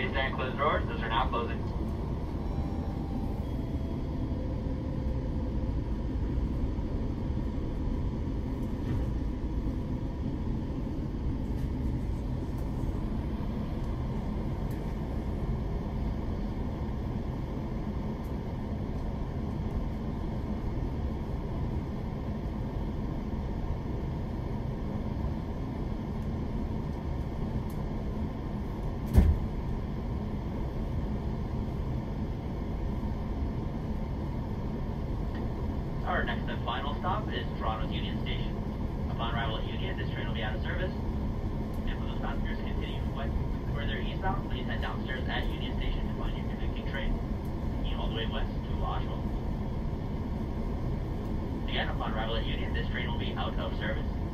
Please stand closed doors. Those are now closing. Our next and final stop is Toronto's Union Station. Upon arrival at Union, this train will be out of service. And for those passengers continuing further eastbound, please head downstairs at Union Station to find your connecting train, taking all the way west to Oshawa. Again, upon arrival at Union, this train will be out of service.